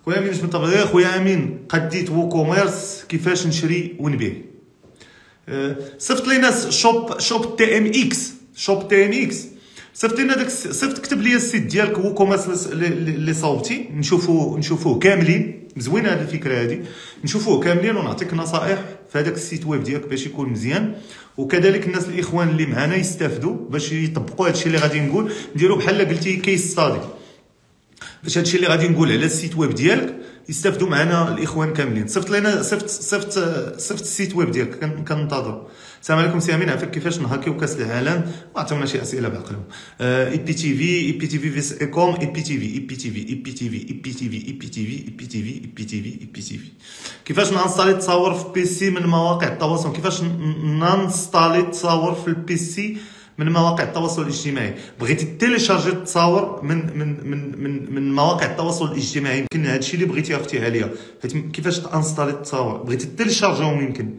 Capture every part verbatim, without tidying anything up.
خويا امين من طبيعي. خويا امين قديت وو كوميرس كيفاش نشري ونبيع. أه صيفط لينا شوب شوب تي ام اكس شوب تي ام اكس صيفط لنا داك صيفط كتب لي السيت ديالك وو كوميرس اللي صوبتي نشوفوه نشوفوه كاملين. زوينه هذه الفكره هذه نشوفوه كاملين ونعطيك نصائح في هذاك السيت ويب ديالك باش يكون مزيان. وكذلك الناس الاخوان اللي معنا يستافدوا باش يطبقوا هذا الشيء اللي غادي نقول. نديروا بحال قلتي كيس ستادي باش هادشي اللي غادي نقول على السيت ويب ديالك يستافدوا معنا الاخوان كاملين. صيفط لنا صيفط صيفط صيفط السيت ويب ديالك كننتظر. السلام عليكم سي امين، عافاك كيفاش نهاكيو كاس العالم وعطيونا شي اسئله بعقلهم. اي بي تي في اي بي تي في فيس ايكوم اي بي تي في اي بي تي في اي بي تي في اي بي تي في اي بي تي في اي بي تي في اي بي تي في اي بي تي في كيفاش نانستالي تصاور في بيسي من مواقع التواصل. كيفاش نانستالي تصاور في البيسي من مواقع التواصل الاجتماعي. بغيتي تيليشارجي التصاور من من من من من مواقع التواصل الاجتماعي يمكن هادشي اللي بغيتي اختي عليا. حيت كيفاش تانستالي التصاور بغيتي تيليشارجيهم يمكن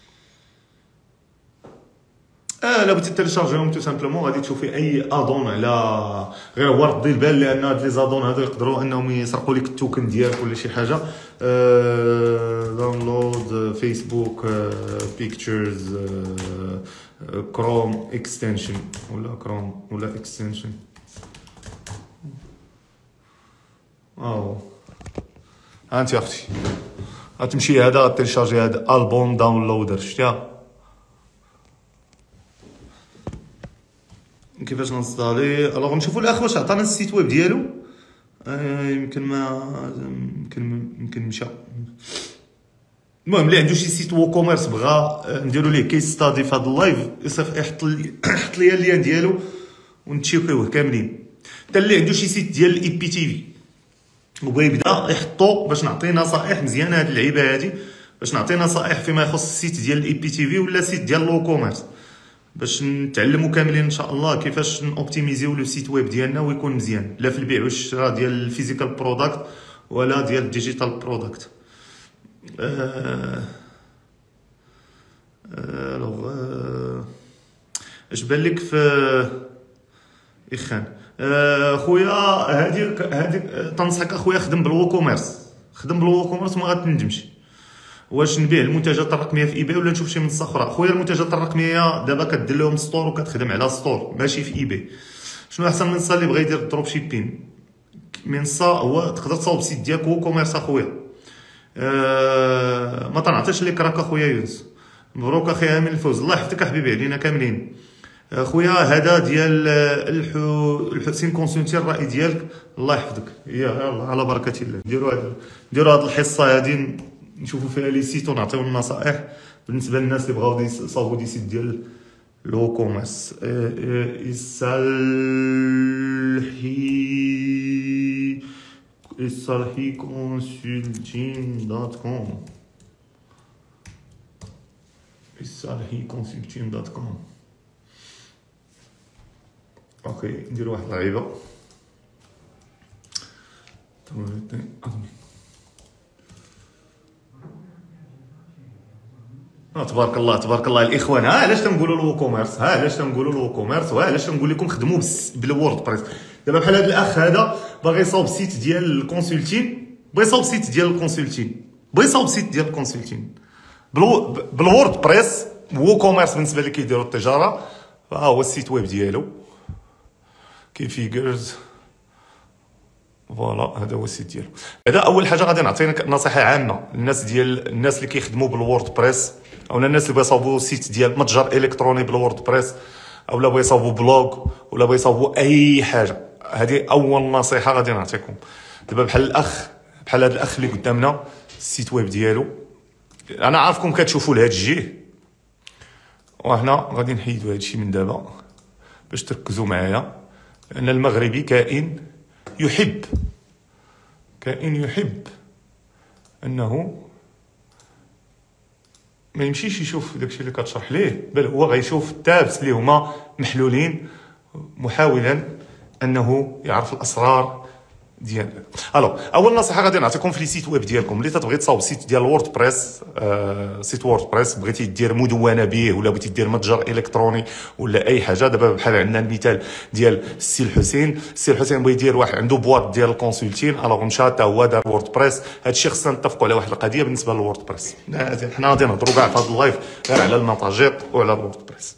اه لا بغيتي تيليشارجيهم تو سامبلومون غادي تشوفي اي ادون على غير هو ردي البال لان هاد لي زادون هادو يقدروا انهم يسرقوا لك التوكن ديالك ولا شي حاجه. داونلود فيسبوك بيكتشرز كروم اكستنشن ولا كروم ولا اكستنشن او ها انت اختي غتمشي هذا غتيليشارجي هذا البوم داونلودر شتيها. كيفاش نصدالي الوغ نشوفوا الاخ واش عطانا السيت ويب ديالو. آه يمكن ما يمكن يمكن مشى. المهم اللي عنده شي سيت وو كوميرس بغا نديرو ليه كيس ستادي في هذا اللايف يصيفط يحط لي يحط لي اللين ديالو ونتشيكيوه كاملين. حتى اللي عنده شي سيت ديال الاي بي تي في وبغا يبدا يحطو باش نعطيه نصائح مزيانه. هاد اللعيبه هادي باش نعطيه نصائح فيما يخص السيت ديال الاي بي تي في ولا سيت ديال لو كوميرس باش نتعلموا كاملين ان شاء الله كيفاش نوبتيميزيو لو سيت ويب ديالنا ويكون مزيان لا في البيع والشراء ديال الفيزيكال برودكت ولا ديال الديجيتال برودكت. أه الوغ أه اش بان لك في اخان أه خويا هادي هادي تنصحك اخويا خدم بالوو كوميرس خدم بالوو كوميرس وما غتندمش. واش نبيع المنتجات الرقميه في ايباي ولا نشوف شي منصه اخرى؟ خويا المنتجات الرقميه دابا كدير لهم ستور وكتخدم على ستور ماشي في ايباي. شنو احسن منصه اللي بغى يدير دروب شيبين؟ منصه هو تقدر تصاوب سيت ديالك وو كوميرس اخويا. أه ما تنعطيش ليك راك اخويا يونس. مبروك اخي امين الفوز الله يحفظك حبيبي علينا كاملين. اخويا هذا ديال الحو الحسين كونسلتي الراي ديالك الله يحفظك. يلا على بركه الله نديروا هاد نديروا هاد الحصه هادي نشوفوا فيها لي سيت ونعطيو النصائح بالنسبه للناس اللي بغاو يصاوبوا دي سيت ديال لو كوميرس. يصلحي يصلحي كونسلتين دوت كوم يصلحي كونسلتين دوت كوم. اوكي نديرو واحد اللعيبه تبارك الله تبارك الله الاخوان. ها علاش تنقولوا لو كوميرس ها علاش تنقولوا لو كوميرس وها علاش تنقول لكم خدموا بالوورد بريس. دابا بحال هذا الاخ هذا باغي يصاوب سيت ديال الكونسلتين بغى يصاوب سيت ديال الكونسلتين بغى يصاوب سيت ديال الكونسلتين بالوورد بريس وو كوميرس بالنسبه اللي كيديروا التجاره. ها هو السيت ويب ديالو كيفيغرز فوالا هذا هو السيت ديالو. هذا اول حاجه غادي نعطيك نصيحه عامه للناس ديال الناس اللي كيخدموا بالوورد بريس او الناس اللي بغا يصاوبوا سيت ديال متجر الكتروني بالوورد بريس او لا بغا يصاوبوا بلوغ ولا بغا يصاوبوا اي حاجه. هذه اول نصيحه غادي نعطيكم. دابا بحال الاخ بحال هذا الاخ اللي قدامنا السيت ويب ديالو انا عارفكم كتشوفوا لهاد الجهه وحنا غادي نحيدوا هادشي من دابا باش تركزوا معايا لان المغربي كائن يحب كائن يحب انه ما يمشيش يشوف داكشي اللي كتشرح ليه بل هو غيشوف التابس اللي هما محلولين محاولا انه يعرف الاسرار ديال الو اول نصيحه غادي نعطيكم في لي سيت ويب ديالكم اللي تتبغي تصاوب سيت ديال وورد بريس. آه سيت وورد بريس بغيتي دير مدونه به ولا بغيتي دير متجر الكتروني ولا اي حاجه. دابا بحال عندنا المثال ديال السي الحسين. السي الحسين بغى يدير واحد عنده بواط ديال الكونسلتين، الوغ مشى حتى هو دار وورد بريس. هادشي خصنا نتفقوا على واحد القضيه بالنسبه للوورد بريس. حنا غادي نهضروا كاع في هذا اللايف غير على الماتاجير وعلى الوورد بريس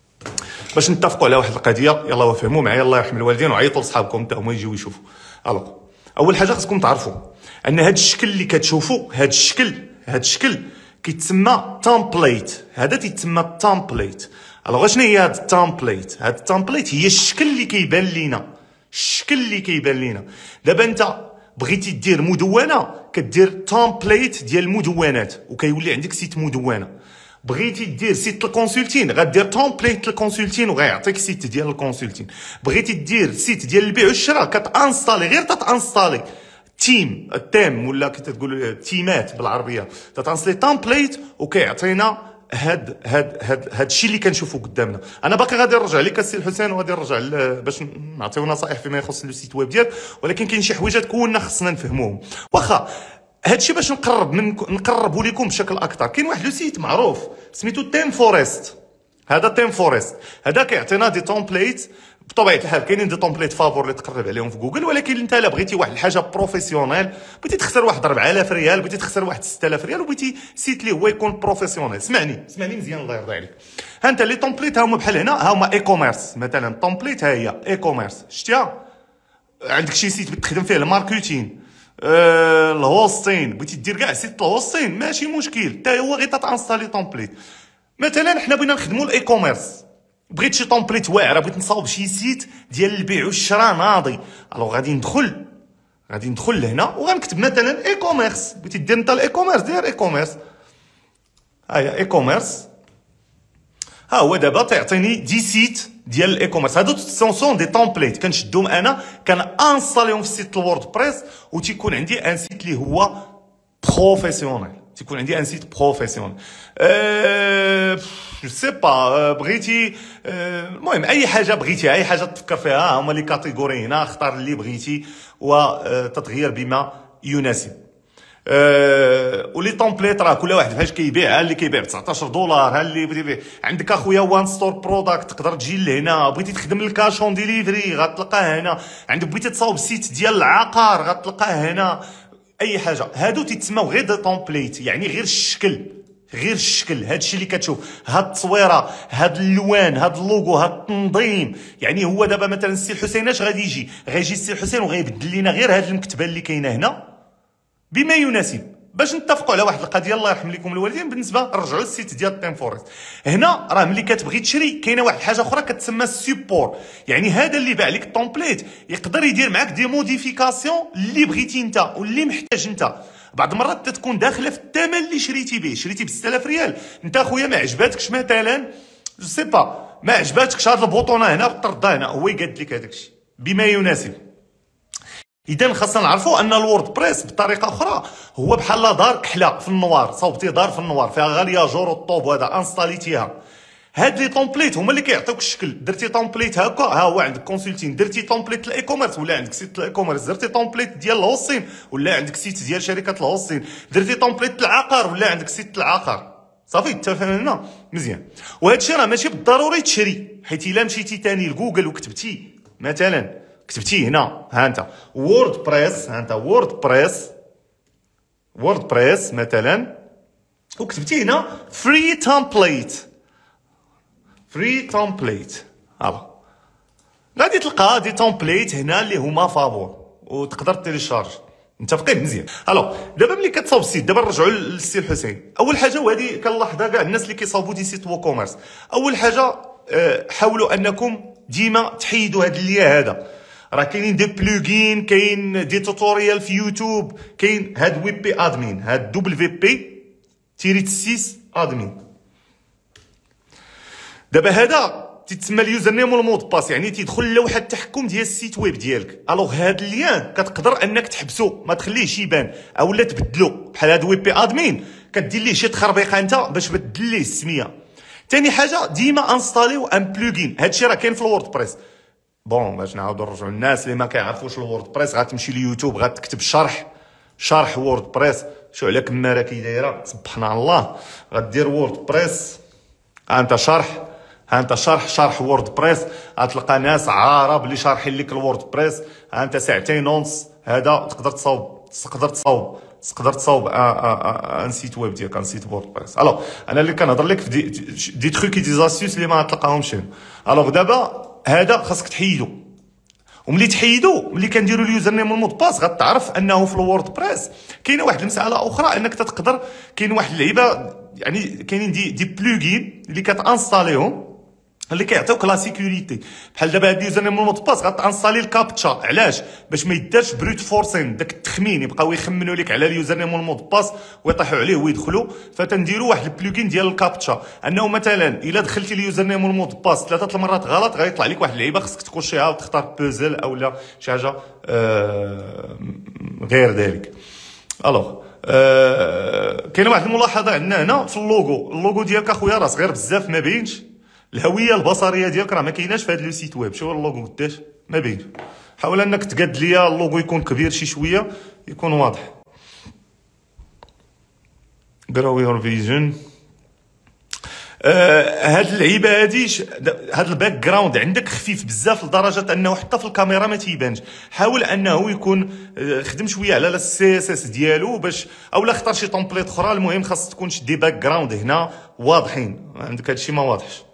باش نتفقوا على واحد القضيه. يلاه وفهموا معايا، الله يرحم الوالدين، وعيطوا لصحابكم حتى هما يجيو يشوفوا. الوغ اول حاجه خصكم تعرفوا ان هذا الشكل اللي كتشوفوا، هذا الشكل هذا الشكل كيتسمى تامبليت. هذا تيتسمى تامبليت. الوغ شنو هي هذا التامبليت؟ هذا التامبليت هي الشكل اللي كيبان لينا، الشكل اللي كيبان لينا. دابا انت بغيتي دير مدونه كدير تامبليت ديال المدونات وكيولي عندك سيت مدونه. بغيتي دير سيت الكونسلتين غدير تامبليت الكونسلتين وغيعطيك سيت ديال الكونسلتين. بغيتي دير سيت ديال البيع والشراء كتانستالي غير تتانستالي تيم التيم ولا كي تقول تيمات بالعربيه، تتانستالي تامبليت وكيعطينا هاد هاد هاد هاد الشيء اللي كنشوفو قدامنا. انا باقي غادي نرجع لك السي الحسين وغادي نرجع باش نعطيو نصائح فيما يخص لو سيت ويب ديالك، ولكن كاين شي حوايجات كلنا خصنا نفهموهم. واخا هادشي باش نقرب من نقربوا لكم بشكل اكثر. كاين واحد لو سيت معروف سميتو تيم فورست. هذا تيم فورست هذا كيعطينا دي تومبليت. بطبيعه الحال كاينين دي تومبليت فابور اللي تقرب عليهم في جوجل، ولكن انت الا بغيتي واحد الحاجه بروفيسيونيل، بغيتي تخسر واحد أربعة آلاف ريال، بغيتي تخسر واحد ستة آلاف ريال، وبغيتي سيت اللي هو يكون بروفيسيونيل، اسمعني اسمعني مزيان الله يرضي عليك. ها انت لي تومبليت هما بحال هنا، ها هما اي كوميرس مثلا. تومبليت ها هي اي كوميرس، شتيها؟ عندك شي سيت بتخدم فيه الماركتين، أه الهوستين، بغيتي دير كاع سيت الهوستين ماشي مشكل، حتى هو غير تانستالي تومبليت. مثلا حنا بغينا نخدموا الاي كوميرس، بغيت شي تومبليت واعره، بغيت نصاوب شي سيت ديال البيع والشراء ناضي. الوغ غادي ندخل غادي ندخل لهنا وغنكتب مثلا اي كوميرس. بغيتي دير انت الاي كوميرس دير اي كوميرس. ها هي اي كوميرس، ها هو دابا تيعطيني دي سيت ديال الاي كوميرس. هادو سون دي تومبليت كنشدهم انا كنانستاليهم في سيت الوورد بريس، وتيكون عندي ان سيت اللي هو بروفيسيونيل. تيكون عندي ان سيت بروفيسيونيل. أه جو سي با بغيتي المهم أه اي حاجه بغيتي، اي حاجه تفكر فيها. هما لي كاتيجوري هنا، اختار اللي بغيتي وتتغير بما يناسب. أه ولي تومبليت راه كل واحد فاش كيبيع. ها اللي كيبيع ب تسعطاش دولار، ها اللي بغيتي عندك اخويا وان ستور بروداكت تقدر تجي لهنا. بغيتي تخدم الكاش اون ديليفري غتلقاه هنا. عندك بغيتي تصاوب سيت ديال العقار غتلقاه هنا. اي حاجه هادو تيتسموا غير دي تومبليت، يعني غير الشكل غير الشكل. هادشي اللي كتشوف، هاد التصويره، هاد اللوان، هاد اللوغو، هاد التنظيم. يعني هو دابا مثلا السي الحسين اش غادي يجي؟ غيجي السي الحسين وغيبدل لنا غير هاد المكتبه اللي كاينه هنا بما يناسب، باش نتفقوا على واحد القضيه. الله يرحم لكم الوالدين. بالنسبه رجعوا للسيت ديال تيم فورست. هنا راه ملي كتبغي تشري كاينه واحد الحاجه اخرى كتسمى السيبور. يعني هذا اللي باع لك التومبليت يقدر يدير معاك دي موديفيكاسيون اللي بغيتي انت واللي محتاج انت. بعض المرات تتكون داخله في الثمن اللي شريتي به. شريتي ب ستة آلاف ريال، انت اخويا ما عجباتكش مثلا جو سي با ما عجباتكش هاد البوطونه هنا طردها هنا، هو يقاد لك هذاك الشيء بما يناسب. اذا خاصنا نعرفوا ان الوورد بريس بطريقه اخرى هو بحال دار كحله في النوار. صوبتي دار في النوار فيها غاليه جور والطوب وهذا انستاليتيها. هاد لي تومبليت هما اللي كيعطيوك الشكل. درتي تومبليت هكا، ها هو عندك كونسلتين. درتي تومبليت الاي كوميرس ولا عندك سيت الاي كوميرس. درتي تومبليت ديال الهوستين ولا عندك سيت ديال شركه الهوستين. درتي تومبليت العقار ولا عندك سيت العقار. صافي اتفقنا مزيان. وهذا الشيء راه ماشي بالضروري تشري، حيت الا مشيتي تاني لجوجل وكتبتي مثلا كتبتي هنا، ها انت وورد بريس، ها انت وورد بريس وورد بريس مثلا، وكتبتي هنا فري تمبليت فري تمبليت. هلا غادي تلقى دي تمبليت هنا اللي هما فابور وتقدر تيليشارج. متفقين مزيان. الو دابا ملي كتصاوب السيت، دابا نرجعوا للسي الحسين. اول حاجه وهذه كنلاحظها كاع الناس اللي كيصاوبوا دي سيت وو كوميرس، اول حاجه حاولوا انكم ديما تحيدوا هذا اللي هذا. راه كاينين دي بلوغين، كاين دي توتوريال في يوتيوب، كاين هاد ويب بي ادمين، هاد دبل في بي تيريت ستة ادمين. دابا هذا تيتسمى اليوزر نيم والمود باس، يعني تيدخل لوحه التحكم ديال السيت ويب ديالك. الوغ هاد اللين كتقدر انك تحبسو ما تخليهش يبان اولا تبدلو. بحال هاد ويب بي ادمين كدير ليه شي تخربيقه انت باش تبدل ليه السميه. ثاني حاجه ديما انستاليو ان بلوغين. هادشي راه كاين في الوورد بريس. بون باش نعاودو نرجعو الناس اللي ما كيعرفوش الوورد بريس، غتمشي ليوتيوب غتكتب شرح شرح وورد بريس، شو على كماره كي دايره سبحان الله، غدير وورد بريس، ها انت شرح، ها انت شرح شرح وورد بريس، غتلقى ناس عرب اللي شارحين لك الوورد بريس، ها انت ساعتين ونص، هذا تقدر تصاوب تقدر تصاوب تقدر تصاوب ان سيت ويب ديالك، ان سيت وورد بريس. الوغ انا اللي كنهضر لك في دي, دي تروك دي زاسيوس اللي ما غتلقاهمش هنا. الوغ دابا هذا خاصك تحيدو، وملي تحيدو ملي كنديروا اليوزر نيم والمود باس غتعرف انه في الوورد بريس كاينه واحد المساله اخرى، انك تقدر كاين واحد اللعيبه يعني كاينين دي دي بلوغين اللي كتانستاليهم اللي كيعطيوك لا سيكوريتي، بحال دابا هاد اليوزر نيم والمود باس غتانستالي الكابتشا، علاش؟ باش ما يدارش بروت فورسين داك التخمين، يبقاو يخمنوا لك على اليوزر نيم والمود باس ويطيحوا عليه ويدخلوا، فتنديروا واحد البلوغين ديال الكابتشا انه مثلا الا دخلتي اليوزر نيم والمود باس ثلاثه المرات غلط غيطلع لك واحد اللعيبه خصك تكوشيها وتختار بوزل اولا شي حاجه آه غير ذلك. الوغ آه كاينه واحد الملاحظه عندنا هنا في اللوغو، اللوغو ديالك اخويا راه صغير بزاف ما باينش، الهويه البصريه ديالك راه ما كايناش في هذا لو سيت ويب، شوف اللوغو قداش ما باينش، حاول انك تقاد ليا اللوغو يكون كبير شي شويه يكون واضح. جراو يور فيجن آه هاد اللعيبه هادي هاد الباك جراوند عندك خفيف بزاف لدرجه انه حتى في الكاميرا ما تيبانش، حاول انه يكون آه خدم شويه على السي اس اس ديالو باش اولا اختار شي طومبليت اخرى، المهم خاص تكون دي باك جراوند هنا واضحين، عندك هادشي ما واضحش.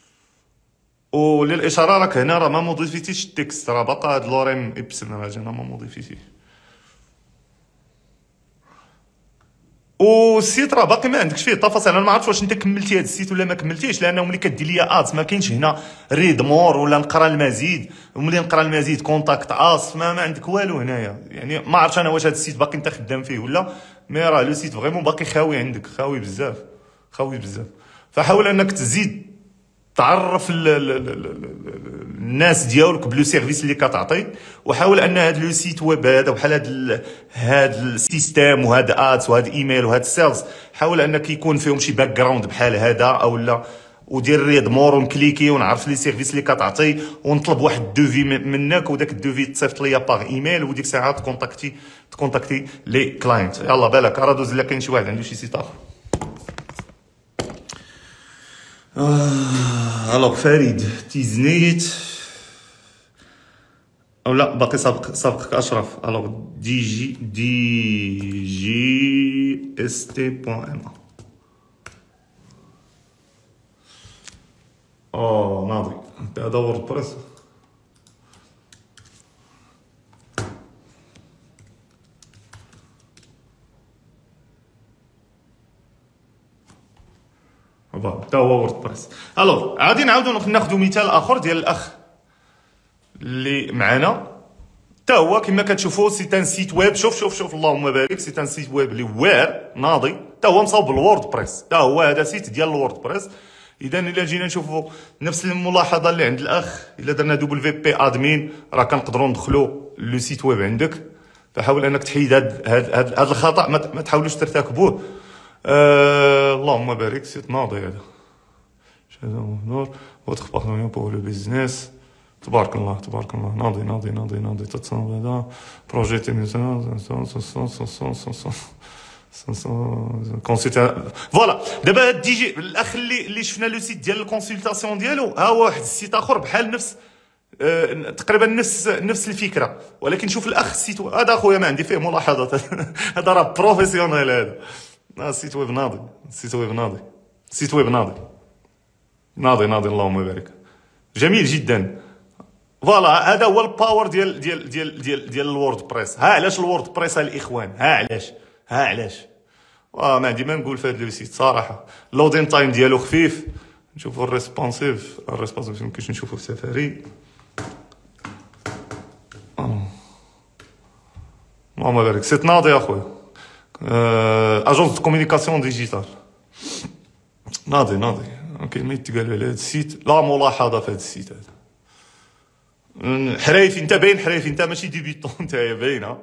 وللاشاره راك هنا راه ما موديفيتيش التكست، راه باقا هاد لوريم ابسن راه هنا ما موديفيتيش، والسيت راه باقي ما عندكش فيه التفاصيل. انا ما عرفتش واش انت كملتي هاد السيت ولا ما كملتيش، لانه ملي كدير ليا ادز ما كاينش هنا ريد مور ولا نقرا المزيد، وملي نقرا المزيد كونتاكت اس ما, ما عندك والو هنايا، يعني ما عرفتش انا واش هاد السيت باقي انت خدام فيه ولا، مي راه لو سيت فريمون باقي خاوي عندك، خاوي بزاف خاوي بزاف. فحاول انك تزيد تعرف ال ال ال ال الناس ديالك بلو سيرفيس اللي كتعطي، وحاول ان هذا لو سيت ويب هذا بحال هذا هذا السيستم وهذا ادز وهذا ايميل وهذا سيلز، حاول انك يكون فيهم شي باك جراوند بحال هذا او لا، ودير ريد مور ونكليكي ونعرف لي سيرفيس اللي كتعطي ونطلب واحد الدوفي منك، وداك الدوفي تصيفط ليا باغ ايميل، وديك الساعه تكونتاكتي تكونتاكتي لي كلاينت. يلا بالك راه دوز الا كاين شي واحد عنده شي سيت اخر. آه الوغ فريد تيزنيت او لا باقي سابق سابقك اشرف. الوغ دي جي دي جي اس تي بوان ام او ناضي انت هذا وورد بريس. تا هو وورد بريس. الوغ غادي نعاودو ناخدو مثال اخر ديال الاخ اللي معنا، تا هو كما كتشوفوا سي تان سيت ويب، شوف شوف شوف اللهم بارك، سي تان سيت ويب اللي وير ناضي، تا هو مصاوب بالوورد بريس، تا هو هذا سيت ديال الوورد بريس. اذا الا جينا نشوفوا نفس الملاحظه اللي عند الاخ، الا درنا دوبل في بي ادمين راه كنقدروا ندخلوا لو سيت ويب عندك، فحاول انك تحيد هذا هذا الخطا، ما تحاولوش ترتكبوه. أه اللهم بارك، سيت ناضي هذا نور وتخ بارتنير بور لو بيزنس. تبارك الله تبارك الله، ناضي ناضي ناضي ناضي تتصاوب هذا بروجي تيميزون كونسيتا. فوالا دابا هاد دي جي الاخ اللي اللي شفنا لو سيت ديال الكونسلطاسيون ديالو، ها هو واحد السيت اخر بحال نفس أه تقريبا نفس نفس الفكره، ولكن شوف الاخ السيت هذا اخويا ما عندي فيه ملاحظات هذا راه بروفيسيونيل هذا. السيت ويب ناضي، السيت ويب ناضي، السيت ويب ناضي ناضي ناضي اللهم بارك، جميل جدا. فوالا هذا هو الباور ديال ديال ديال ديال ديال الوورد بريس. ها علاش الوورد بريس الاخوان، ها علاش ها علاش واه ما عندي ما نقول في هذا لو سيت صراحه. اللودين تايم ديالو خفيف، نشوفوا الريسبونسيف، الريسبونسيف يمكنش نشوفوا في سفاري. اللهم بارك، سيت ناضي اخويا. اجونس دو كومونيكاسيون ديجيتال ناضي ناضي. كاين ما يتقال على هذا السيت لا ملاحظه في هذا السيت هذا. حريفي انت باين، حريفي انت ماشي ديبيتون انت باينه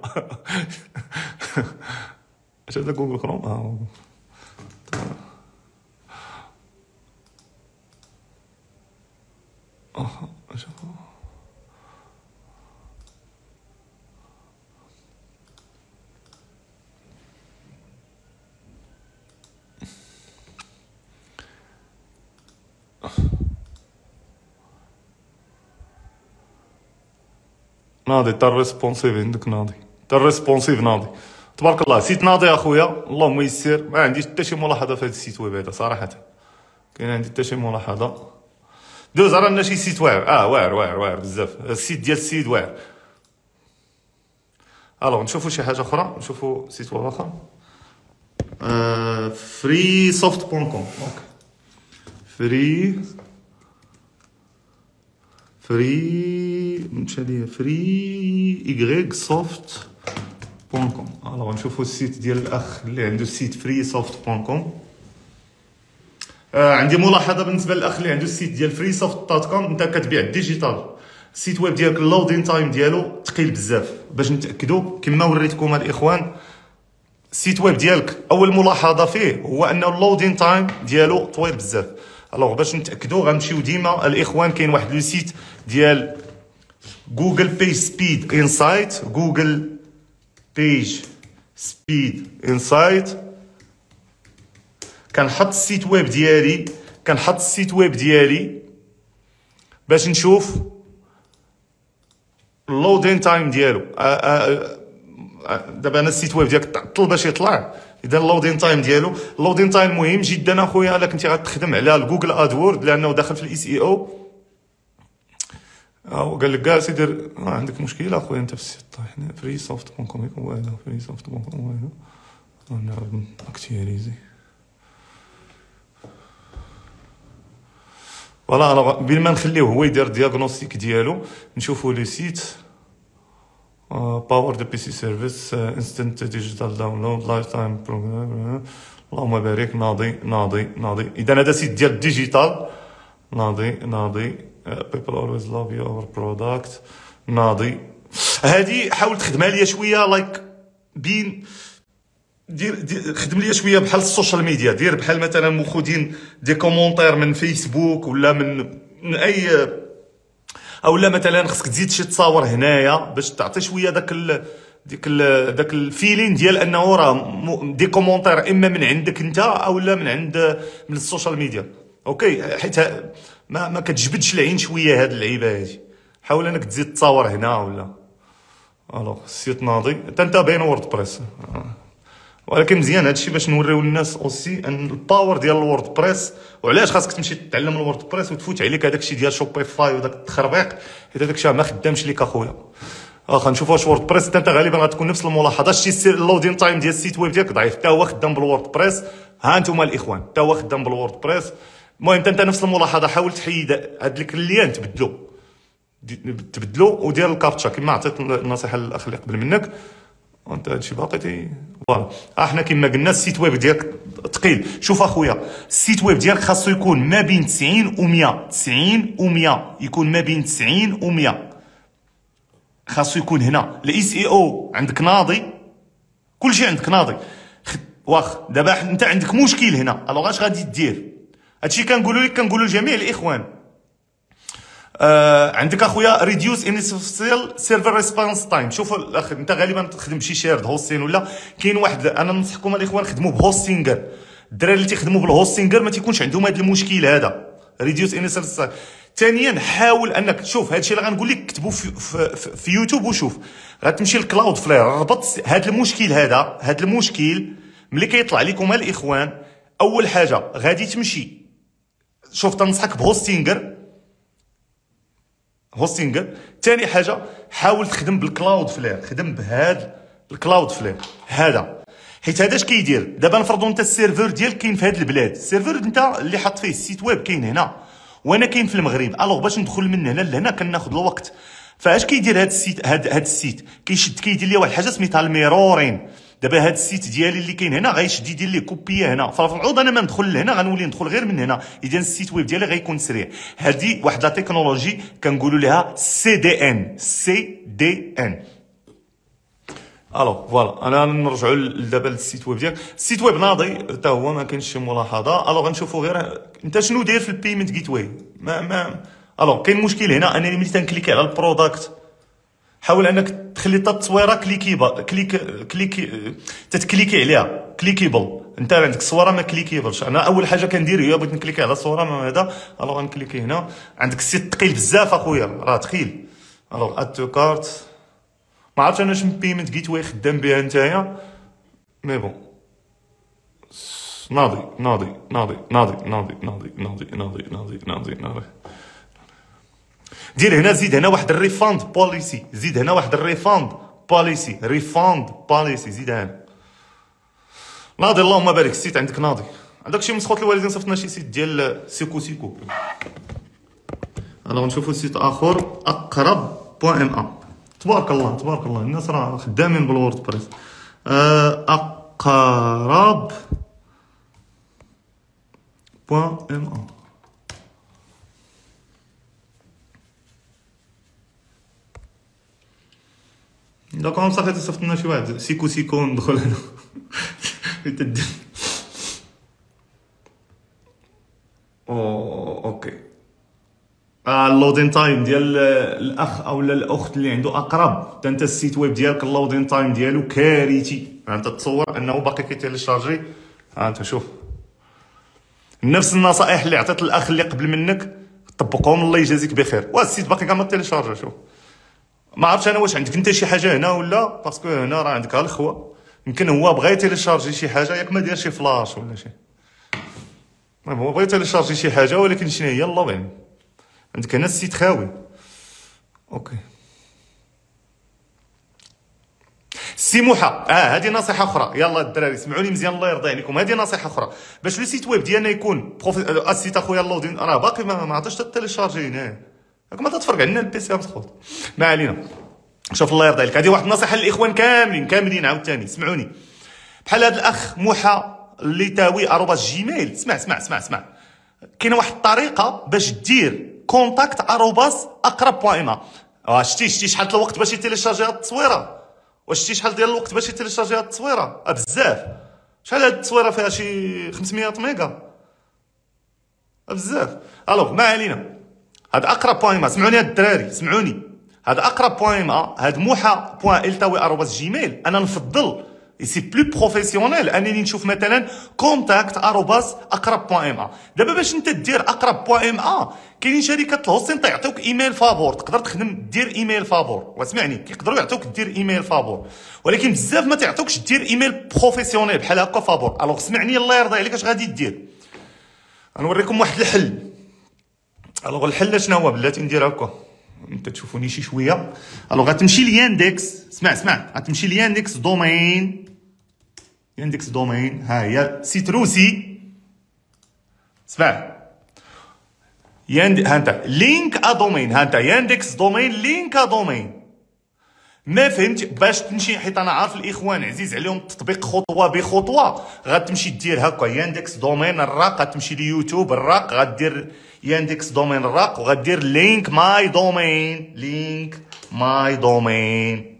اش هذا جوجل كروم. اه اه ناضي تا ريسبونسيف عندك ناضي تا ريسبونسيف ناضي تبارك الله. سيت ناضي اخويا اللهم يسر. ما عنديش حتى شي ملاحظه في هذا السيت ويب هذا صراحه، كاين عندي حتى شي ملاحظه. دوز رانا شي سيت واعر اه واعر واعر واعر بزاف. السيت ديال السيد واعر. الوغ نشوفوا شي حاجه اخرى، نشوفوا سيت ويب اخر. فري سوفت بوان كوم. فري فري مشى ليا فري ايغريك سوفت بوان كوم. الوغ نشوفوا السيت ديال الاخ اللي عنده السيت فري سوفت بوان كوم. آه عندي ملاحظه بالنسبه للاخ اللي عنده السيت ديال فري سوفت دوت كوم. انت كتبيع الديجيتال، السيت ويب ديالك اللودين تايم ديالو ثقيل بزاف. باش نتاكدوا كما وريتكم الاخوان السيت ويب ديالك اول ملاحظه فيه هو انه اللودين تايم ديالو طويل بزاف. الوغ باش نتاكدوا غنمشيو ديما الاخوان كاين واحد لو سيت ديال جوجل بيج سبيد انسايت. جوجل بيج سبيد انسايت كنحط السيت ويب ديالي كنحط السيت ويب ديالي باش نشوف اللودين تايم ديالو. دابا انا السيت ويب ديالك تعطل باش يطلع، اذا اللودين تايم ديالو اللودين تايم مهم جدا اخويا الا كنتي غتخدم على الجوجل ادورد لانه داخل في الاس اي او. او قال لك كاع سيدير عندك مشكله اخويا انت في السيت هنا فري سوفت بوان كوم. هو هذا فري سوفت بوان كوم. هو هذا نعاود اكتياليزي. فوالا انا بين ما نخليوه هو يدير دياغنوستيك ديالو. نشوفوا لو سيت باور دو بي سي سيرفيس انستنت ديجيتال داونلود لايف تايم بروغرام. اللهم بارك. ناضي ناضي ناضي. اذا هذا سيت ديال الديجيتال. ناضي ناضي people always love your product. ناضي هادي حاول تخدمها ليا شويه لايك بين دير, دير خدم ليا شويه بحال السوشيال ميديا. دير بحال مثلا مخودين دي كومونتير من فيسبوك ولا من من اي، او لا مثلا خصك تزيد شي تصاور هنايا باش تعطي شويه داك ال ديك ال داك الفيلين ديال انه راه دي كومونتير اما من عندك انت او لا من عند من السوشيال ميديا. اوكي حيت ما ما كتجبدش العين شويه هاد اللعيبه هادي. حاول انك تزيد تصاور هنا ولا. الوغ السيت ناضي حتى انت باين ووردبريس، ولكن مزيان هادشي باش نوريو للناس اوسي ان الباور ديال الووردبريس وعلاش خاصك تمشي تتعلم الووردبريس وتفوت عليك هذاك الشيء ديال شوبيفاي وداك التخربيق حيت هذاك الشيء ما خدامش ليك اخويا. واخا نشوفوا واش ووردبريس حتى انت غالبا غتكون نفس الملاحظه. شتي اللودين تايم ديال السيت ويب ديالك ضعيف حتى هو خدام بالووردبريس. ها انتم الاخوان حتى هو خدام بالووردبريس. المهم انت نفس الملاحظه حاول تحيد هاد الكليان تبدلو تبدلو ودير الكابتشا كما عطيت النصيحه للاخ اللي قبل منك. وانت هادشي باقي تي فوالا. احنا كما قلنا السيت ويب ديالك ثقيل. شوف اخويا السيت ويب ديالك خاصو يكون ما بين تسعين و مية. تسعين و مية يكون ما بين تسعين و مية. خاصو يكون هنا الاس اي او عندك ناضي كلشي عندك ناضي. واخ دابا انت عندك مشكل هنا. الوغ اش غادي دير؟ هادشي كنقولوا لك كنقولوا لجميع الاخوان. آه عندك اخويا ريديوس انيسيال سيرفر ريسبونس تايم. شوف الاخ انت غالبا تخدم بشي شيرد هوستين ولا كاين واحد. انا ننصحكم الاخوان خدموا بهوستينغر. الدراري اللي تيخدموا بالهوستينغر ما تيكونش عندهم هذا المشكل هذا ريديوس انيسيال. ثانيا حاول انك شوف هادشي اللي غنقول لك كتبوا في, في, في, في يوتيوب وشوف غتمشي لكلاود فلير ربط هذا المشكل هذا. هذا المشكل ملي كيطلع لكم الاخوان اول حاجه غادي تمشي شوف تنصحك بهوستينغر هوستينغر. ثاني حاجه حاول تخدم بالكلاود فلير. خدم بهذا الكلاود فلير هذا حيت هذا اش كيدير. دابا نفرضوا انت السيرفر ديالك كاين في هذه البلاد. السيرفر انت اللي حط فيه السيت ويب كاين هنا وانا كاين في المغرب. الوغ باش ندخل من هنا لهنا كناخذ الوقت. فاش كيدير هذا السيت هذا هذا السيت كيشد كيدير لي واحد الحاجه سميتها الميرورين. دابا هذا السيت ديالي اللي كاين هنا غيشد يدير لي كوبيه هنا. ففي العوض انا ما ندخل لهنا غنولي ندخل غير من هنا. اذا السيت ويب ديالي غيكون سريع. هذه واحد لا تكنولوجي كنقولوا لها سي دي ان. سي دي ان. الوغ فوالا انا نرجعوا دابا للسيت ويب ديالك. السيت ويب ناضي حتى هو ما كاينش شي ملاحظه. الوغ غنشوفوا غير انت شنو داير في البيمنت جيت واي. ما ما الوغ كاين مشكل هنا. انا ملي تنكليكي على البروداكت حاول انك تخلي حتى التصويره كليكيبل كليك كليك تتكليكي عليها كليكيبل. انت عندك الصوره ما كليكيبلش. انا اول حاجه كندير هي بغيت نكليكي على الصوره ما هذا. الوغ غنكليكي هنا. عندك السيت ثقيل بزاف اخويا راه ثقيل. الوغ اد تو كارت ما عرفتش انا شنو بيمنت جيت واي خدام بها نتايا، مي بون ناضي ناضي ناضي ناضي ناضي ناضي ناضي ناضي ناضي ناضي ناضي دير هنا، زيد هنا واحد الريفاند بوليسي، زيد هنا واحد الريفاند بوليسي، ريفاند بوليسي، زيد هنا ناضي. اللهم بارك السيت عندك ناضي، عندك شي مسخوط الوالدين صيفطنا شي سيت ديال سيكو سيكو. الوغ نشوفو سيت اخر اقرب بوان ام ا. تبارك الله تبارك الله، الناس راه خدامين بالوورد بريس. اقرب بوان ام ا. داكوغ صافي صيفط لنا شي واحد سيكو سيكو ندخل انا. او اوكي. اللودين تايم ديال الاخ او الاخت اللي عنده اقرب، حتى انت السيت ويب ديالك اللودين تايم ديالو كارثي. انت تصور انه باقي كيتيليشارجي. ها انت شوف نفس النصائح اللي عطيت الاخ اللي قبل منك طبقهم، الله يجازيك بخير. والسيت باقي كاع ما تيليشارجا. شوف ما عرفتش انا واش عندك انت شي حاجه هنا ولا، باسكو هنا راه عندك الخوا يمكن هو بغى يتيليشارجي شي حاجه، ياك ما دار شي فلاش ولا شي. المهم هو بغى يتيليشارجي شي حاجه، ولكن شنو هي الله اعلم. عندك هنا السيت خاوي. اوكي سموحه. اه هذه نصيحه اخرى، يلا الدراري سمعوني مزيان الله يرضي عليكم. هذه نصيحه اخرى باش لو سيت ويب ديالنا يكون بروفي... السيت اخويا اللودين راه باقي ما عطاش تيليشارجي هنا، راك ما تتفرق عندنا البيسي مسخوط. ما علينا. شوف الله يرضي عليك، هذه واحد النصيحه للاخوان كاملين كاملين عاوتاني سمعوني. بحال هذا الاخ موحى اللي تاوي اروباس جيميل. اسمع اسمع اسمع اسمع كاينه واحد الطريقه باش دير كونتاكت اروباس اقرب بوان ام ا. شتي شتي شحال الوقت باش يتيليشارجي هاد التصويره؟ واش شتي شحال ديال الوقت باش يتيليشارجي هاد التصويره؟ اه بزاف. شحال هاد التصويره فيها شي خمسمية ميغا، بزاف. الوغ ما علينا. هاد اقرب بوان ام ا. سمعوني هاد الدراري سمعوني، هاد اقرب بوان ام ا، هاد موحى بوان التاوي اروباس جيميل. انا نفضل سي بلو بروفيسيونيل انني نشوف مثلا كونتاكت اروباس اقرب بوان ام ا. دابا باش انت دير اقرب بوان ام ا كاينين شركات الهوستين تيعطيوك ايميل فابور، تقدر تخدم دير ايميل فابور. واسمعني كيقدروا يعطيوك دير ايميل فابور، ولكن بزاف ما تعطيوكش دير ايميل بروفيسيونيل بحال هكا فابور. الوغ سمعني الله يرضي عليك اش غادي دير. غنوريكم واحد الحل. الوغ الحل شنو هو؟ بلاتي ندير هكا انت تشوفوني شي شويه. الوغ غتمشي لياندكس. اسمع اسمع غتمشي لياندكس دومين. ياندكس دومين ها هي سيت روسي. اسمع ياند ها انت لينك ا دومين. ها انت ياندكس دومين لينك ا دومين. ما فهمت باش تمشي، حيت انا عارف الاخوان عزيز عليهم التطبيق خطوه بخطوه. غتمشي دير هكا ياندكس دومين الراق، غتمشي ليوتيوب الراق، غدير ياندكس دومين الراق وغدير لينك ماي دومين. لينك ماي دومين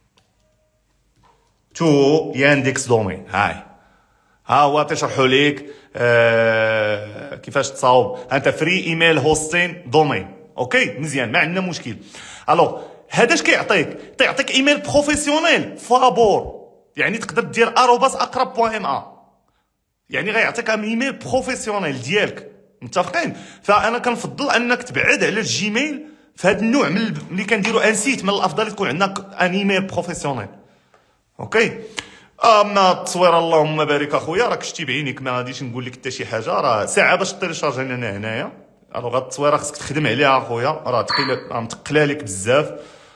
تو ياندكس دومين. هاي ها هو تشرحوا لك آه كيفاش تصاوب. انت فري ايميل هوستين دومين. اوكي مزيان ما عندنا مشكل. الوغ هذا اش كيعطيك؟ تيعطيك ايميل بروفيسيونيل فابور، يعني تقدر دير اروباس اقرب بوان ام ا، يعني غيعطيك ايميل بروفيسيونيل ديالك. متفقين؟ فانا كنفضل انك تبعد على الجيميل في هذا النوع من اللي كنديروا ان سيت. من الافضل تكون عندنا ان ايميل بروفيسيونيل. اوكي. اما التصويره اللهم بارك اخويا راك شتي بعينيك، ما غاديش نقول لك حتى شي حاجه. راه ساعه باش تيليشارجي لنا هنايا. الوغ هاد التصويره خصك تخدم عليها اخويا، راه ثقيله راه متقله لك بزاف.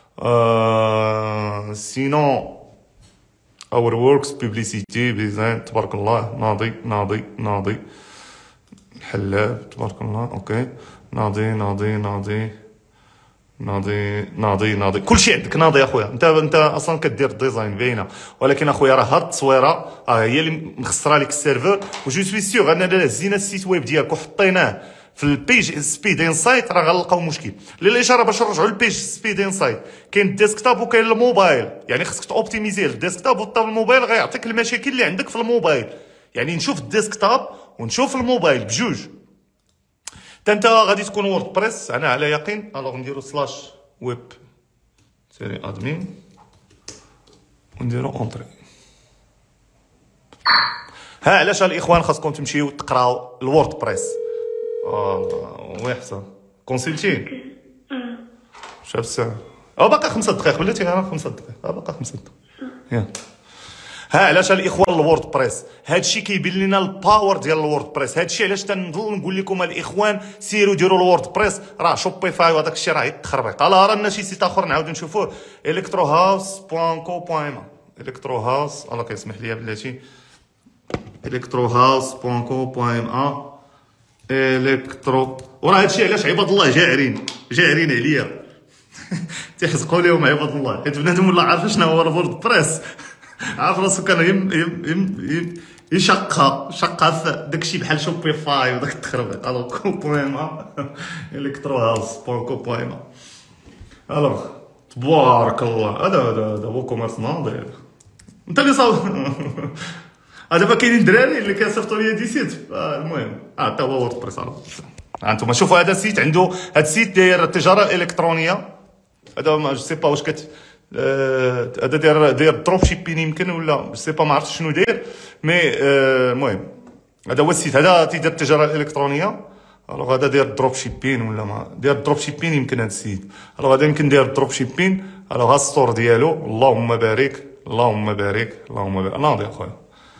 آه سينو اور وركس بوبليسيتي ديزاين تبارك الله. ناضي ناضي ناضي الحلاب تبارك الله. اوكي ناضي ناضي ناضي ناضي ناضي ناضي كلشي عندك ناضي اخويا. انت انت اصلا كدير الديزاين باينه، ولكن اخويا راه هاد التصويره راه هي اللي مخسره لك السيرفر. وجو سوي سيغ اننا الا هزينا السيت ويب ديالك وحطيناه في البيج سبيد انسايت راه غنلقاو مشكل. للاشاره باش نرجعوا للبيج سبيد انسايت كاين الديسكتوب وكاين الموبايل، يعني خصك توبتيميزي الديسكتوب والطاب الموبايل غيعطيك المشاكل اللي عندك في الموبايل. يعني نشوف الديسكتوب ونشوف الموبايل بجوج. حتى انت غادي تكون وورد بريس انا على يقين. الوغ نديرو سلاش ويب سيري ادمين ونديرو اونطري. ها علاش الاخوان خاصكم تمشيو تقراو الوورد بريس. الله ويحسن كونسلتين. شاف الساعه او باقي خمسة دقائق بلاتي، راه خمسة دقائق، اه باقي خمسة دقائق. ها علاش الاخوان الوورد بريس هادشي كيبين لنا الباور ديال الوورد بريس. هادشي علاش تنضل نقول لكم الاخوان سيروا ديروا الوورد بريس، راه شوبيفاي وهذاك الشيء راه يتخربق. راه رانا شي سيت اخر نعاودو نشوفوه، الكترو هاوس بوان كو بوان ام. الكترو هاوس الله كيسمح لي بلاتي، الكترو هاوس بوان كو بوان ام الكترو. وراه هادشي علاش عباد الله جاعرين جاعرين عليا تيحزقوا لهم عباد الله، حيت بنادم ولا عارف شنو هو الوورد بريس، عارف راسو كان يم يم يم يشقها شقها في داكشي بحال شوبيفاي وداك التخربيق. الوغ كو بويما الكترو هاوس بوان كو بويما. الوغ تبارك الله، هذا هذا هذا هو كوميرس ناضي. انت اللي صاوب دابا كاينين دراري اللي كيصيفطوا لي دي سيت. المهم اه حتى هو وورد بريس. انتم شوفوا هذا السيت عنده، هذا السيت داير التجاره الالكترونيه. هذا ما جو سي با واش كت هذا داير داير دروب شيبين يمكن ولا جو سي با، ما عرفتش شنو داير مي المهم هذا هو السيت. هذا تيدير التجاره الالكترونيه. الوغ هذا داير دروب شيبين ولا ما داير دروب شيبين يمكن هذا السيت. الوغ هذا يمكن داير دروب شيبين. الوغ ها الستور ديالو، اللهم بارك اللهم بارك اللهم بارك. ناضي اخويا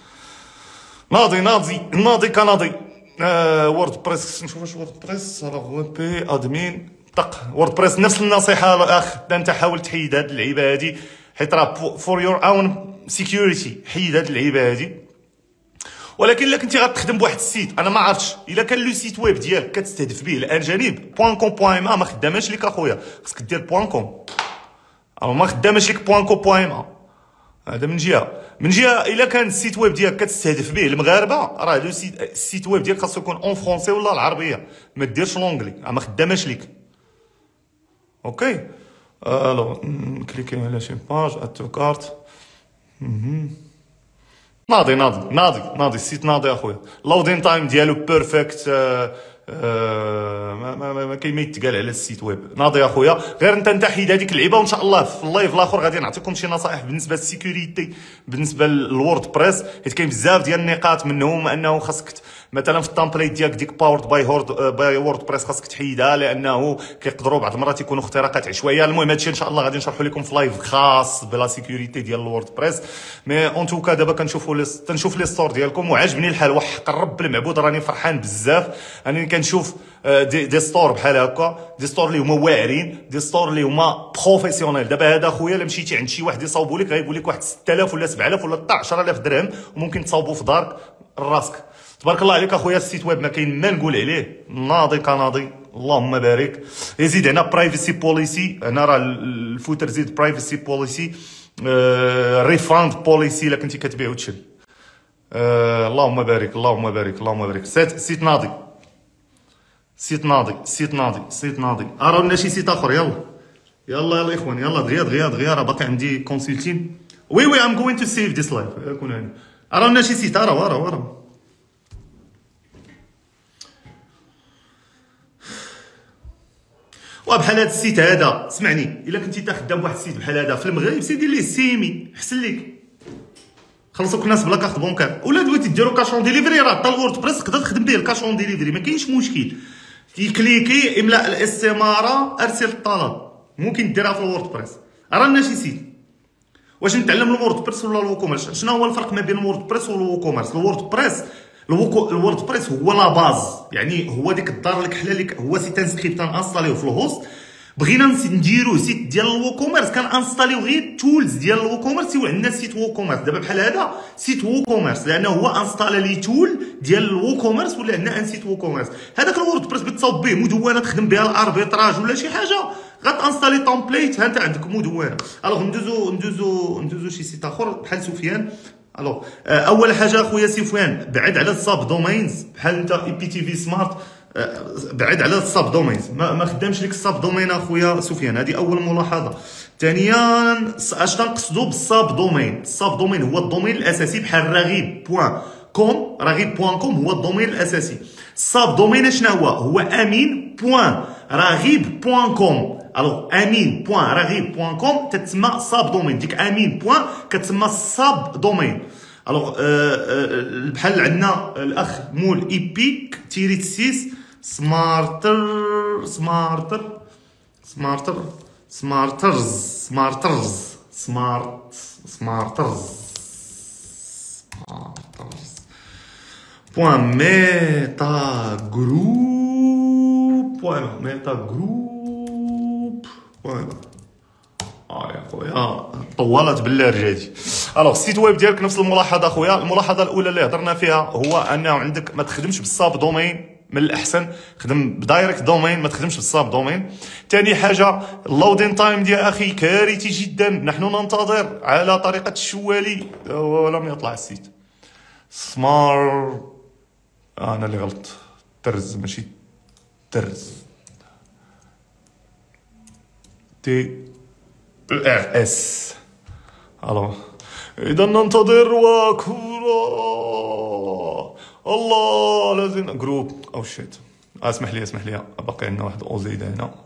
ناضي ناضي ناضي كناضي. آه وورد بريس نشوف واش وورد بريس. الوغ و بي ادمين طق وورد بريس. نفس النصيحه الاخ، انت حاول تحيد هاد اللعيبه هادي، حيت راه فور يور اون سيكيورتي. حيد هاد اللعيبه هادي. ولكن الا كنتي غتخدم بواحد السيت، انا ما عرفتش الا كان لو سيت ويب ديالك كتستهدف به الاجانب، بوان كوم بوان ام ما خداماش ليك اخويا، خصك دير بوان كوم. او ما خداماش ليك بوان كوم بوان ام. هذا من جهه. من جهه الا كان السيت ويب ديالك كتستهدف به المغاربه، راه لو سيت السيت ويب ديالك خاصو يكون اون فرونسي ولا العربيه، ما ديرش لونجلي، ما خداماش ليك. اوكي. الو نكليكي على شي باج اتو كارت. ناضي ناضي ناضي ناضي السيت ناضي اخويا. لودين تايم ديالو بيرفكت. آه ما ما ما كاين ما يتقال على السيت ويب. ناضي اخويا. غير انت انت حيد هذيك اللعيبه، وان شاء الله في اللايف الاخر غادي نعطيكم شي نصائح بالنسبه للسيكوريتي بالنسبه للوورد بريس، حيت كاين بزاف ديال النقاط، منهم انه خاصك مثلا في التمبليت ديالك ديك باورد باي هورد باي وورد بريس خاصك تحيدها، لانه كيقدروا بعض المرات يكونوا اختراقات عشوائيه. المهم هادشي ان شاء الله غادي نشرحوا لكم في لايف خاص بلا سيكوريتي ديال الوورد بريس. مي اون توكا دابا كنشوفوا لي تنشوف لي ستور ديالكم وعجبني الحال، وحق الرب المعبود راني فرحان بزاف. راني كنشوف دي, دي ستور بحال هكا، دي ستور اللي هما واعرين، دي ستور اللي هما بروفيسيونيل. دابا هذا خويا الا مشيتي عند شي واحد يصاوبوا لك غايقول لك واحد ستة آلاف ولا سبعة آلاف ولا حتى عشرة آلاف درهم، وممكن تصاوبوا في دارك راسك. تبارك الله عليك اخويا. السيت ويب ما كاين ما نقول عليه، ناضي كناضي اللهم بارك. يزيد هنا برايفسي بوليسي، هنا راه الفوتر زيد برايفسي بوليسي، ريفاند بوليسي الا كنتي كتبيع وتشري. آه اللهم بارك اللهم بارك اللهم بارك. سيت سيت ناضي سيت ناضي سيت ناضي سيت ناضي. راه لنا شي سيت اخر. يلا يلا يلا اخوان يلا دغيا دغيا دغيا. راه باقي عندي كونسلتين. وي وي ام جوين تو سيف ذيس لايف. كون هاني راه لنا شي سيت. راه راه راه وبحال هذا السيت هذا. اسمعني، الا كنتي تخدم بواحد السيت بحال هذا في المغرب، سيدي ليه سيمي احسن لك، خلصوك الناس بلا كارت بونكار. ولا بغيتي ديرو كاش اون ديليفري، راه حتى الوورد بريس تقدر تخدم به الكاش اون ديليفري، ما كاينش مشكل. كليكي املاء الاستماره ارسل الطلب، ممكن ديرها في الوورد بريس. راه لنا شي سيت. واش نتعلم الوورد بريس ولا الوو كوميرس؟ شنو هو الفرق ما بين الوورد بريس والوو كوميرس؟ الوورد بريس الوورد بريس هو لا باز، يعني هو ديك الدار اللي كحله لك، هو سيت انسكريبت انستاليو في الهوست. بغينا نديرو سيت ديال الوو كوميرس، كان انستاليو غير التولز ديال الوو كوميرس، يولي عندنا سيت وو كوميرس. دابا بحال هذا سيت وو كوميرس، لانه هو انستالي لي تول ديال الوو كوميرس، ولا عندنا ان سيت وو كوميرس. هذاك الوورد بريس بتصاوب به مدونه تخدم بها الاربيتراج ولا شي حاجه، غتانستالي تمبليت. ها انت عندك مدونه. الوغ ندوزو ندوزو ندوزو شي سيت اخر بحال سفيان. الوغ اول حاجه اخويا سفيان، بعد على الساب دومينز بحال انت اي بي تي في سمارت، بعد على الساب دومينز، ما, ما خدامش لك الساب دومين اخويا سفيان. هذه اول ملاحظه. ثانيا اش تنقصدوا بالساب دومين؟ الساب دومين هو الدومين الاساسي، بحال رغيب بوان كوم. رغيب بوان كوم هو الدومين الاساسي. الساب دومين شنو هو؟ هو امين بوان رغيب بوان كوم. الوغ امين بوان رغيب بوان كوم تتسمى ساب دومين، ديك امين بوان كتسمى ساب دومين. الوغ بحال عندنا الاخ مول ايبيك تيريت سيس سمارتر سمارتر سمارتر سمارترز سمارترز سمارت سمارترز سمارترز بوان ميتا جروب بوان ميتا جروب بوان. اه يا خويا طولت بالله رجعتي. الوغ السيت ويب ديالك نفس الملاحظه خويا. الملاحظه الاولى اللي هضرنا فيها هو انه عندك ما تخدمش بالساب دومين، من الاحسن خدم بدايركت دومين، ما تخدمش بالساب دومين. ثاني حاجه اللودين تايم ديال اخي كارثي جدا، نحن ننتظر على طريقه الشوالي ولم يطلع السيت. سمار آه انا اللي غلط، ترز ماشي ترز، تي ار اس. الو اذا ننتظر وكورا الله لازم جروب او شيت. اسمح لي اسمح لي باقي عندنا واحد اوزيد هنا.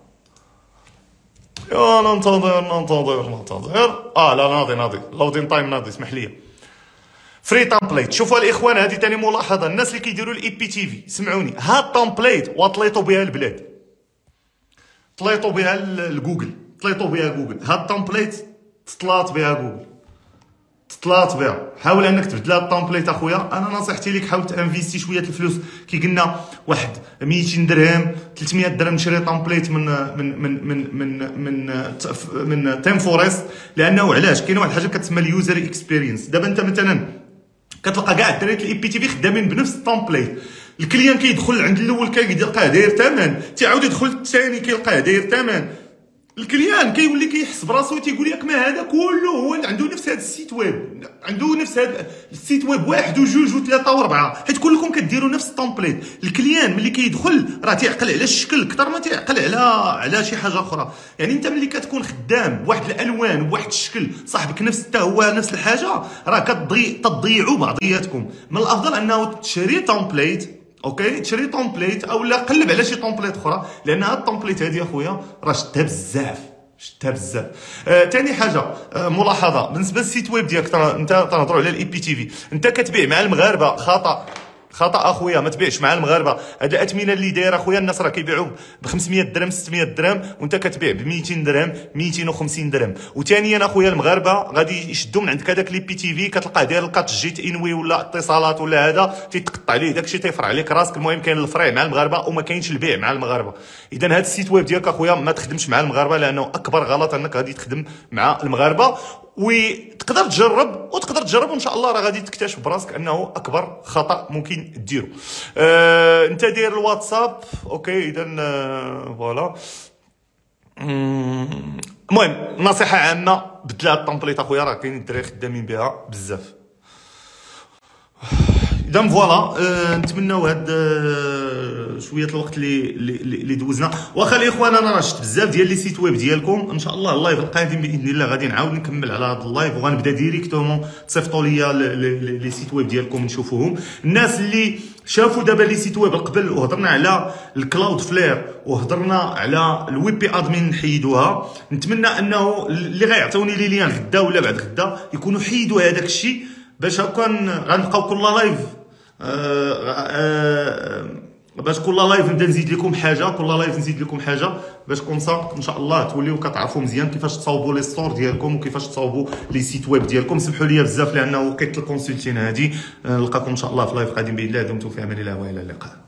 يا ننتظر ننتظر ننتظر. اه لا ناضي ناضي لودين تايم ناضي. اسمح لي. فري تامبليت. شوفوا الاخوان هذه ثاني ملاحظه، الناس اللي كيديروا الاي بي تي في سمعوني، هاد تامبليت وطليطوا بها البلاد، طليطوا بها لجوجل، طليطوا بها جوجل. هاد تامبليت تطلات بها جوجل، تطلات بها. حاول انك تبدل هاد التامبليت اخويا. انا نصيحتي ليك حاول تانفيستي شويه الفلوس، كي قلنا واحد ميتين درهم ثلاثمية درهم تشري تامبليت من من من من من من, من تيم فورست. لانه علاش؟ كاينه واحد الحاجه كتسمى اليوزر اكسبيرينس. دابا انت مثلا كتلقى كاع الدراري الاي بي تي في خدامين بنفس التامبليت. الكليان كيدخل عند الاول كيلقاه داير ثمن، تيعاود يدخل الثاني كيلقاه داير ثمن. الكليان كيولي كيحس براسو تيقول لك ما هذا كله هو عنده نفس هذا السيت ويب، عنده نفس هذا السيت ويب واحد وجوج وثلاثه واربعه، حيت كلكم كديروا نفس التمبليت. الكليان ملي كيدخل راه تيعقل على الشكل اكثر ما تيعقل على على شي حاجه اخرى. يعني انت ملي كتكون خدام بواحد الالوان بواحد الشكل، صاحبك نفس حتى هو نفس الحاجه، راه كتضيع تضيعوا بعضياتكم. من الافضل انه تشري تمبليت، اوكي، تشري تومبليت او لا قلب على شي تومبليت اخرى، لان هاد التومبليت هادي اخويا راه شتها بزاف شتها بزاف. ثاني آه حاجه آه ملاحظه بالنسبه للسيت ويب ديالك، انت تنهضروا على الاي بي تي في، انت كتبيع مع المغاربه خطا خطا اخويا، ما تبيعش مع المغاربه. هاد الاثمنه اللي دايره اخويا الناس راه كيبيعوا ب خمسمية درهم ستمية درهم وانت كتبيع ب ميتين درهم ميتين وخمسين درهم. وثانيا اخويا المغاربه غادي يشدوا من عندك هذاك لي بي تي في، كتلقاه داير الكات جيت انوي ولا اتصالات ولا هذا، تيتقطع عليه داكشي تيفرع عليك راسك. المهم كاين الفرع مع المغاربه وما كاينش البيع مع المغاربه. اذا هاد السيت ويب ديالك اخويا ما تخدمش مع المغاربه، لانه اكبر غلط انك غادي تخدم مع المغاربه. وتقدر تجرب وتقدر تجرب وان شاء الله راه غادي تكتشف براسك انه اكبر خطا ممكن ديرو. آه، انت داير الواتساب اوكي، اذا آه، فوالا. المهم نصيحه عامه، بدل هاد التمبليت اخويا، راه كاينين الدراري خدامين بها بزاف. اذا فوالا أه نتمناو هاد أه شويه الوقت اللي اللي دوزنا. واخا الاخوان انا راه شفت بزاف ديال لي سيت ويب ديالكم، ان شاء الله اللايف القادم باذن الله غادي نعاود نكمل على هذا اللايف، وغنبدا ديريكتومون تصيفطوا ليا لي سيت ويب ديالكم نشوفوهم. الناس اللي شافوا دابا لي سيت ويب قبل، وهضرنا على الكلاود فلير وهضرنا على الويب بي ادمين نحيدوها، نتمنى انه اللي غيعطوني لي ليان غدا ولا بعد غدا يكونوا حيدوا هذاك الشيء، باش هكا غنبقاو كل لايف آه آه باش كل لايف نبدا نزيد لكم حاجه، كل لايف نزيد لكم حاجه باش كونسا ان شاء الله توليو كتعرفوا مزيان كيفاش تصاوبوا لي ستور ديالكم وكيفاش تصاوبوا لي سيت ويب ديالكم. سمحوا لي بزاف لانه وقيت الكونسلتين هذه. نلقاكم ان شاء الله في لايف قادم باذن الله. دمتم في امان الله والى اللقاء.